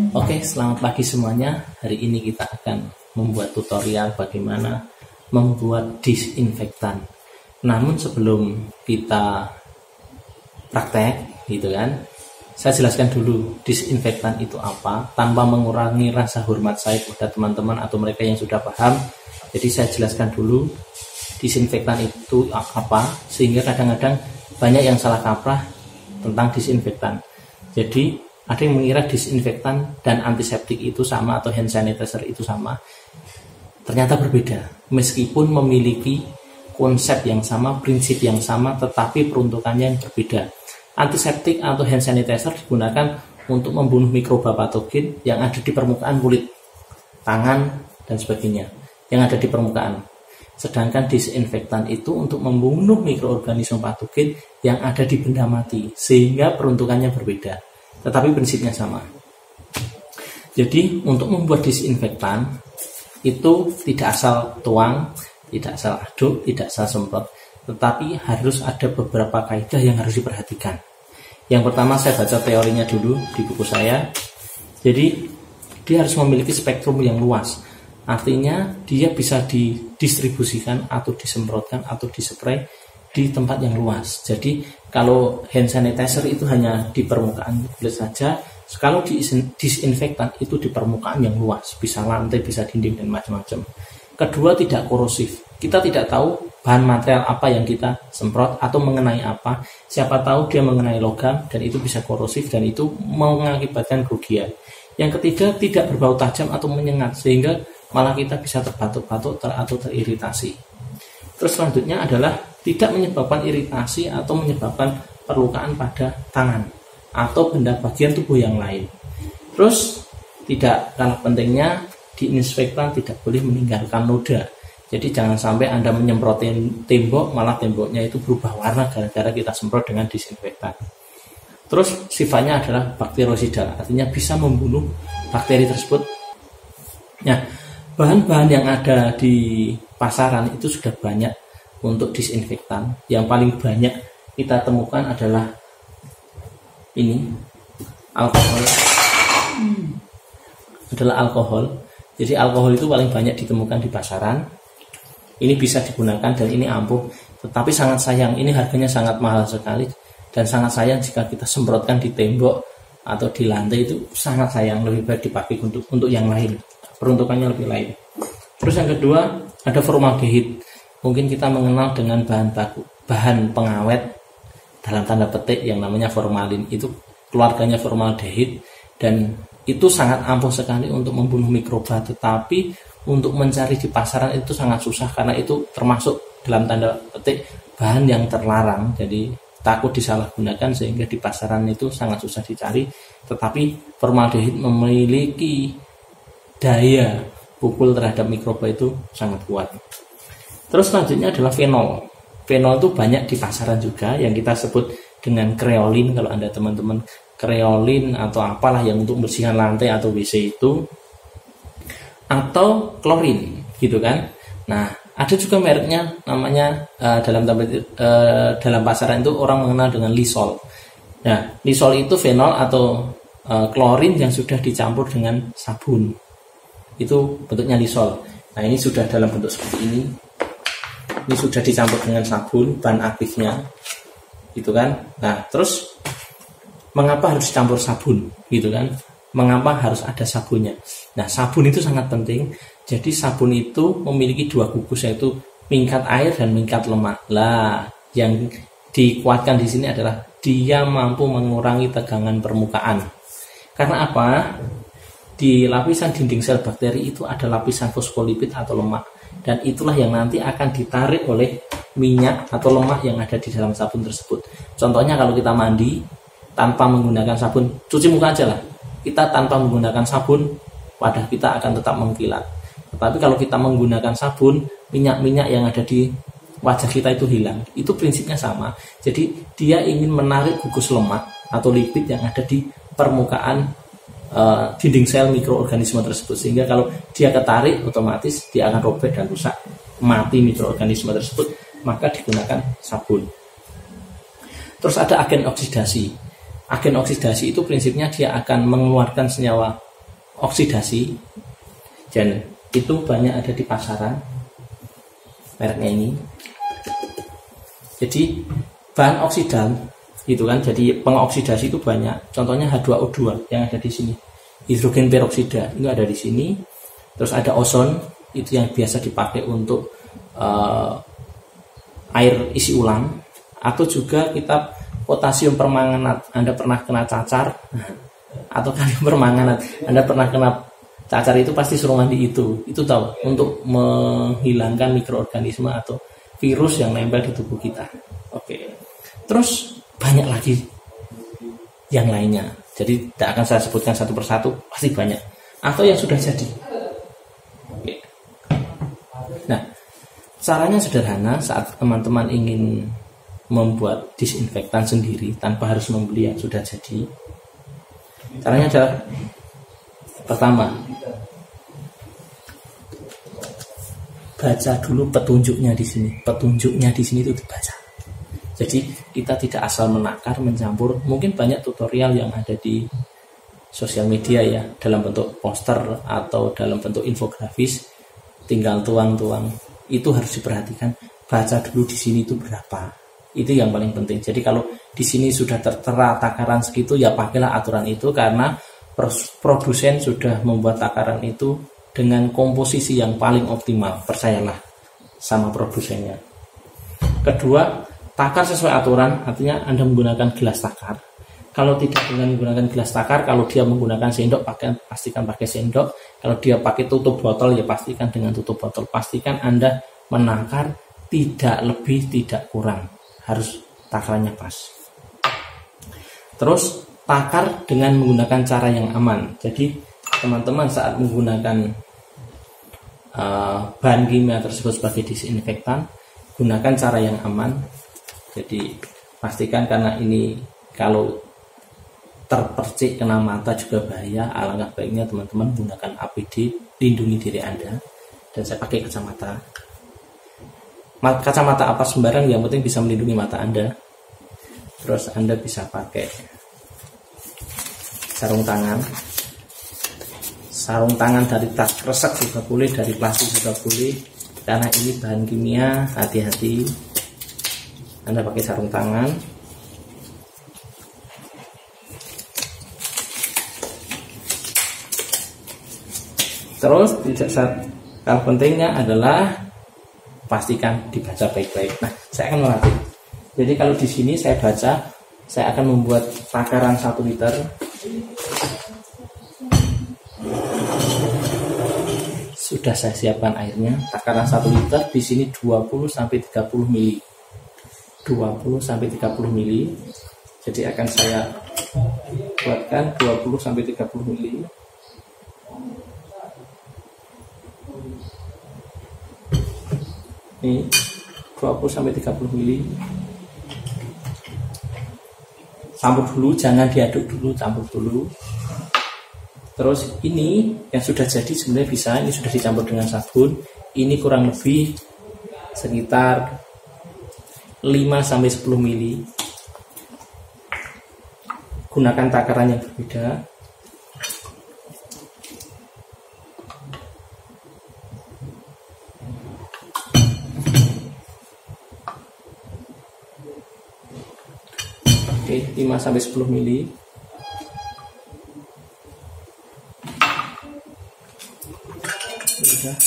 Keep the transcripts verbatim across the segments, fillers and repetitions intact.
Oke, selamat pagi semuanya. Hari ini kita akan membuat tutorial bagaimana membuat disinfektan. Namun sebelum kita praktek, gitu kan, saya jelaskan dulu disinfektan itu apa, tanpa mengurangi rasa hormat saya kepada teman-teman atau mereka yang sudah paham. Jadi saya jelaskan dulu disinfektan itu apa, sehingga kadang-kadang banyak yang salah kaprah tentang disinfektan. Jadi ada yang mengira disinfektan dan antiseptik itu sama atau hand sanitizer itu sama. Ternyata berbeda. Meskipun memiliki konsep yang sama, prinsip yang sama, tetapi peruntukannya yang berbeda. Antiseptik atau hand sanitizer digunakan untuk membunuh mikroba patogen yang ada di permukaan kulit, tangan, dan sebagainya, yang ada di permukaan. Sedangkan disinfektan itu untuk membunuh mikroorganisme patogen yang ada di benda mati, sehingga peruntukannya berbeda. Tetapi prinsipnya sama. Jadi untuk membuat disinfektan itu tidak asal tuang, tidak asal aduk, tidak asal semprot, tetapi harus ada beberapa kaidah yang harus diperhatikan. Yang pertama, saya baca teorinya dulu di buku saya. Jadi dia harus memiliki spektrum yang luas. Artinya dia bisa didistribusikan atau disemprotkan atau dispray di tempat yang luas. Jadi kalau hand sanitizer itu hanya di permukaan kulit saja, kalau disinfektan itu di permukaan yang luas, bisa lantai, bisa dinding, dan macam-macam. Kedua, tidak korosif. Kita tidak tahu bahan material apa yang kita semprot atau mengenai apa. Siapa tahu dia mengenai logam dan itu bisa korosif dan itu mengakibatkan kerugian. Yang ketiga, tidak berbau tajam atau menyengat sehingga malah kita bisa terbatuk-batuk ter atau teriritasi. Terus selanjutnya adalah tidak menyebabkan iritasi atau menyebabkan perlukaan pada tangan atau benda bagian tubuh yang lain. Terus tidak kalah pentingnya, disinfektan tidak boleh meninggalkan noda. Jadi jangan sampai Anda menyemprotin tembok malah temboknya itu berubah warna gara-gara kita semprot dengan disinfektan. Terus sifatnya adalah bakteriosidal, artinya bisa membunuh bakteri tersebut. Nah, bahan-bahan yang ada di pasaran itu sudah banyak untuk disinfektan. Yang paling banyak kita temukan adalah ini, alkohol. Hmm. Adalah alkohol. Jadi alkohol itu paling banyak ditemukan di pasaran. Ini bisa digunakan dan ini ampuh. Tetapi sangat sayang, ini harganya sangat mahal sekali. Dan sangat sayang jika kita semprotkan di tembok atau di lantai, itu sangat sayang. Lebih baik dipakai untuk untuk yang lain. Peruntukannya lebih lain. Terus yang kedua ada formaldehid. Mungkin kita mengenal dengan bahan baku, bahan pengawet dalam tanda petik yang namanya formalin. Itu keluarganya formaldehid dan itu sangat ampuh sekali untuk membunuh mikroba. Tetapi untuk mencari di pasaran itu sangat susah karena itu termasuk dalam tanda petik bahan yang terlarang. Jadi takut disalahgunakan sehingga di pasaran itu sangat susah dicari. Tetapi formaldehid memiliki daya pukul terhadap mikroba itu sangat kuat. Terus selanjutnya adalah fenol. Fenol itu banyak di pasaran juga yang kita sebut dengan kreolin. Kalau Anda teman-teman kreolin atau apalah yang untuk membersihkan lantai atau W C itu, atau klorin gitu kan. Nah, ada juga mereknya namanya uh, dalam uh, dalam pasaran itu orang mengenal dengan Lysol. Nah, Lysol itu fenol atau uh, klorin yang sudah dicampur dengan sabun. Itu bentuknya Lysol. Nah, ini sudah dalam bentuk seperti ini. Ini sudah dicampur dengan sabun, bahan aktifnya, gitu kan. Nah, terus mengapa harus dicampur sabun, gitu kan? Mengapa harus ada sabunnya? Nah, sabun itu sangat penting. Jadi sabun itu memiliki dua gugus, yaitu mingkat air dan mingkat lemak. Lah, yang dikuatkan di sini adalah dia mampu mengurangi tegangan permukaan. Karena apa? Di lapisan dinding sel bakteri itu ada lapisan fosfolipid atau lemak. Dan itulah yang nanti akan ditarik oleh minyak atau lemak yang ada di dalam sabun tersebut. Contohnya kalau kita mandi tanpa menggunakan sabun, cuci muka aja lah. Kita tanpa menggunakan sabun, wadah kita akan tetap mengkilat. Tetapi kalau kita menggunakan sabun, minyak-minyak yang ada di wajah kita itu hilang. Itu prinsipnya sama. Jadi dia ingin menarik gugus lemak atau lipid yang ada di permukaan Uh, dinding sel mikroorganisme tersebut, sehingga kalau dia ketarik otomatis dia akan robek dan rusak, mati mikroorganisme tersebut, maka digunakan sabun. Terus ada agen oksidasi. Agen oksidasi itu prinsipnya dia akan mengeluarkan senyawa oksidasi, dan itu banyak ada di pasaran mereknya ini. Jadi bahan oksidan itu kan, jadi pengoksidasi itu banyak. Contohnya H dua O dua yang ada di sini, hidrogen peroksida itu ada di sini. Terus ada ozon, itu yang biasa dipakai untuk uh, air isi ulang, atau juga kita potasium permanganat. Anda pernah kena cacar atau kalium permanganat, Anda pernah kena cacar, itu pasti suruh mandi itu. Itu tahu, untuk menghilangkan mikroorganisme atau virus yang nempel di tubuh kita. Oke. Terus banyak lagi yang lainnya. Jadi tidak akan saya sebutkan satu persatu, pasti banyak. Atau yang sudah jadi. Oke. Nah, caranya sederhana. Saat teman-teman ingin membuat disinfektan sendiri tanpa harus membeli yang sudah jadi, caranya adalah pertama, baca dulu petunjuknya di sini. Petunjuknya di sini itu dibaca. Jadi kita tidak asal menakar, mencampur. Mungkin banyak tutorial yang ada di sosial media ya, dalam bentuk poster atau dalam bentuk infografis, tinggal tuang-tuang. Itu harus diperhatikan. Baca dulu di sini itu berapa. Itu yang paling penting. Jadi kalau di sini sudah tertera takaran segitu, ya pakailah aturan itu, karena produsen sudah membuat takaran itu dengan komposisi yang paling optimal. Percayalah sama produsennya. Kedua, takar sesuai aturan, artinya Anda menggunakan gelas takar. Kalau tidak dengan menggunakan gelas takar, kalau dia menggunakan sendok, pakai, pastikan pakai sendok. Kalau dia pakai tutup botol, ya pastikan dengan tutup botol. Pastikan Anda menakar tidak lebih, tidak kurang. Harus takarannya pas. Terus takar dengan menggunakan cara yang aman. Jadi teman-teman saat menggunakan uh, bahan kimia tersebut sebagai disinfektan, gunakan cara yang aman. Jadi pastikan, karena ini kalau terpercik kena mata juga bahaya. Alangkah baiknya teman-teman gunakan A P D, lindungi diri Anda. Dan saya pakai kacamata. Kacamata apa sembarang, yang penting bisa melindungi mata Anda. Terus Anda bisa pakai sarung tangan. Sarung tangan dari tas kresek juga boleh, dari plastik juga boleh, karena ini bahan kimia. Hati-hati. Anda pakai sarung tangan. Terus tidak saat hal pentingnya adalah pastikan dibaca baik-baik. Nah, saya akan melatih. Jadi kalau di sini saya baca, saya akan membuat takaran satu liter. Sudah saya siapkan airnya. Takaran satu liter di sini dua puluh sampai tiga puluh mili. dua puluh sampai tiga puluh mili. Jadi akan saya buatkan dua puluh sampai tiga puluh mili. Ini dua puluh sampai tiga puluh mili. Campur dulu, jangan diaduk dulu, campur dulu. Terus ini yang sudah jadi sebenarnya bisa, ini sudah dicampur dengan sabun. Ini kurang lebih sekitar lima sampai sepuluh mili. Gunakan takaran yang berbeda. Oke, lima sampai sepuluh mili. Sudah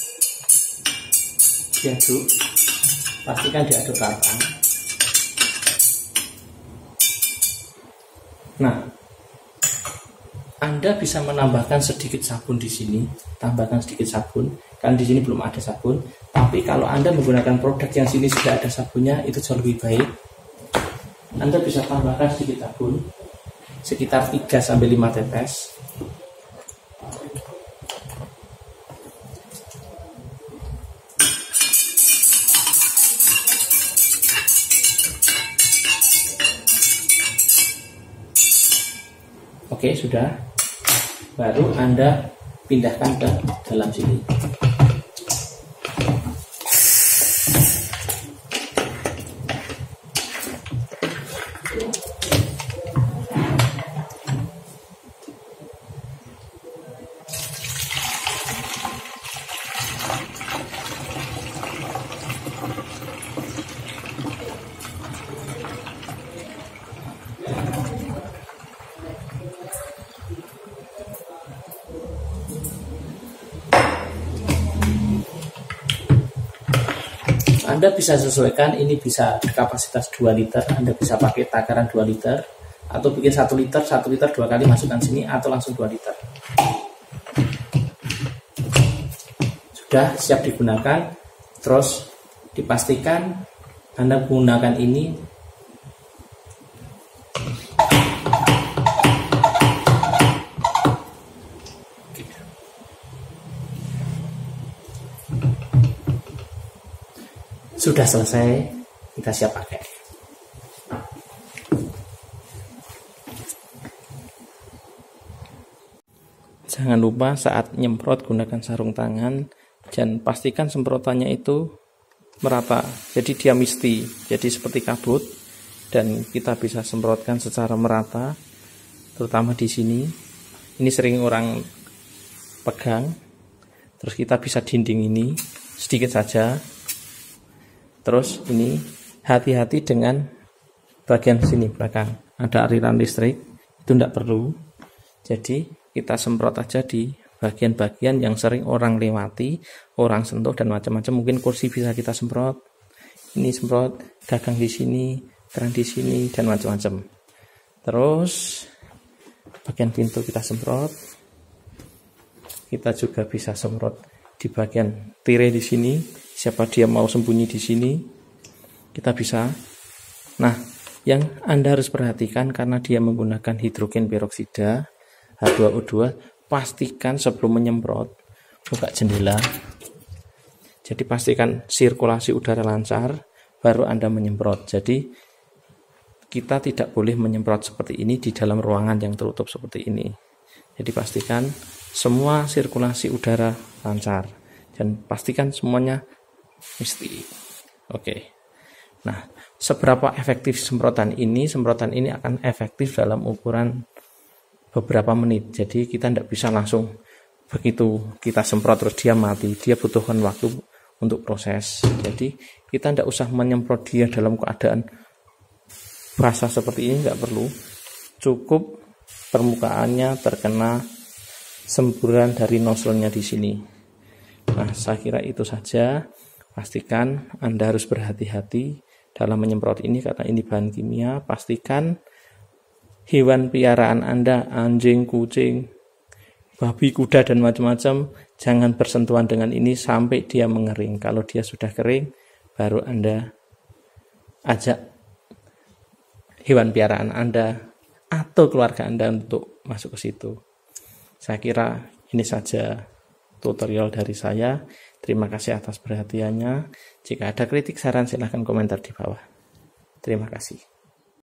diaduk. Pastikan diaduk rata. Nah, Anda bisa menambahkan sedikit sabun di sini, tambahkan sedikit sabun. Kan di sini belum ada sabun. Tapi kalau Anda menggunakan produk yang sini sudah ada sabunnya, itu jauh lebih baik. Anda bisa tambahkan sedikit sabun, sekitar tiga sampai lima tetes. Oke, sudah. Baru Anda pindahkan ke dalam sini. Anda bisa sesuaikan, ini bisa kapasitas dua liter, Anda bisa pakai takaran dua liter, atau bikin satu liter, satu liter dua kali masukkan sini, atau langsung dua liter. Sudah siap digunakan, terus dipastikan Anda menggunakan ini sudah selesai, kita siap pakai. Jangan lupa saat nyemprot gunakan sarung tangan dan pastikan semprotannya itu merata, jadi dia misti, jadi seperti kabut, dan kita bisa semprotkan secara merata, terutama di sini. Ini sering orang pegang, terus kita bisa dinding ini sedikit saja. Terus ini hati-hati dengan bagian sini belakang, ada aliran listrik, itu tidak perlu. Jadi kita semprot aja di bagian-bagian yang sering orang lewati, orang sentuh dan macam-macam. Mungkin kursi bisa kita semprot, ini semprot gagang di sini, keran di sini dan macam-macam. Terus bagian pintu kita semprot. Kita juga bisa semprot di bagian tirai di sini. Siapa dia mau sembunyi di sini, kita bisa. Nah, yang Anda harus perhatikan karena dia menggunakan hidrogen peroksida H dua O dua, pastikan sebelum menyemprot buka jendela. Jadi pastikan sirkulasi udara lancar baru Anda menyemprot. Jadi kita tidak boleh menyemprot seperti ini di dalam ruangan yang tertutup seperti ini. Jadi pastikan semua sirkulasi udara lancar dan pastikan semuanya misti. Oke. Nah, seberapa efektif semprotan ini? Semprotan ini akan efektif dalam ukuran beberapa menit. Jadi kita tidak bisa langsung begitu kita semprot terus dia mati. Dia butuhkan waktu untuk proses. Jadi kita tidak usah menyemprot dia dalam keadaan basah seperti ini, tidak perlu. Cukup permukaannya terkena semburan dari nozzle-nya di sini. Nah, saya kira itu saja. Pastikan Anda harus berhati-hati dalam menyemprot ini karena ini bahan kimia. Pastikan hewan piaraan Anda, anjing, kucing, babi, kuda dan macam-macam, jangan bersentuhan dengan ini sampai dia mengering. Kalau dia sudah kering, baru Anda ajak hewan piaraan Anda atau keluarga Anda untuk masuk ke situ. Saya kira ini saja tutorial dari saya. Terima kasih atas perhatiannya. Jika ada kritik saran silahkan komentar di bawah. Terima kasih.